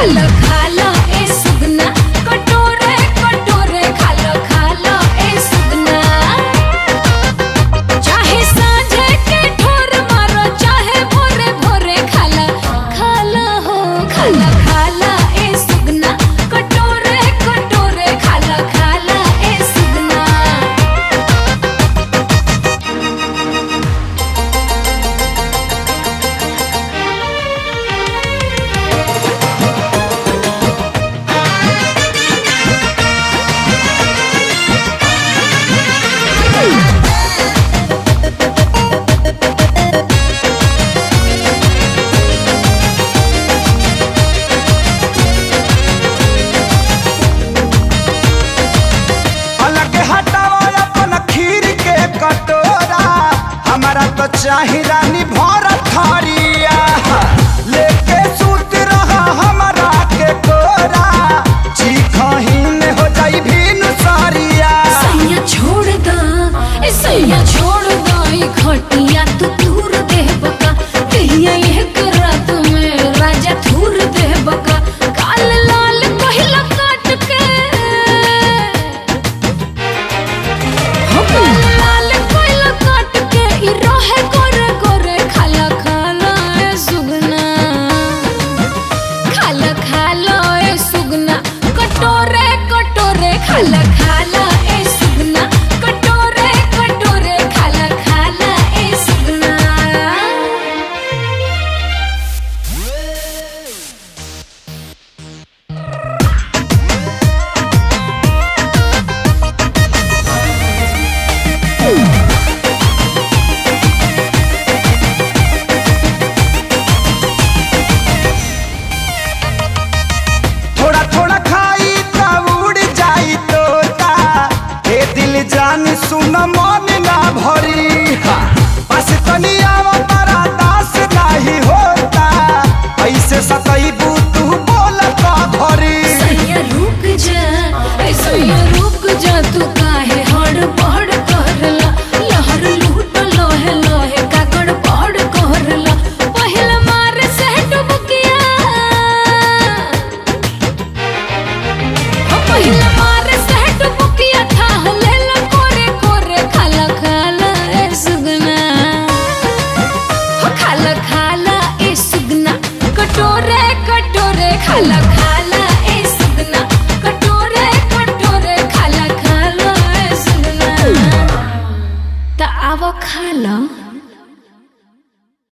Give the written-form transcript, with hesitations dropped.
खालो खालो ए सुगना कटोरे कटोरे खालो खालो ए सुगना। चाहे सांझे के ठोर मारो चाहे भोरे भोरे खालो खालो हो खालो खालो ए सुगना कटोरे कटोरे खालो खालो ए सुगना। चाही रानी भर थरिया लेके सूत रहा हमारा के कोरा चीखहीन हो जाई भीनु सारिया। सैया छोड़ दो सैया छोड़ दो ई खटिया तू दूर दे बका कहिया एक रात में राजा थूर दे बका। काल लाल पहिला काट के हो काल लाल पहिला काट के ई रहे गोरे गोरे खाला खाला ए सुगना खाला खाला ए सुगना कटोरे कटोरे खाला खाला ए सुगना कटोरे कटोरे खाला खाला ए सुगना। थोड़ा थोड़ा खाई ता उड़ जाई तोता ए दिल जान सुन मन ना भरी बस तनिया तारा दास नहीं होता ऐसे सतईबू तू बोलता भरी। सैया रुक जा तू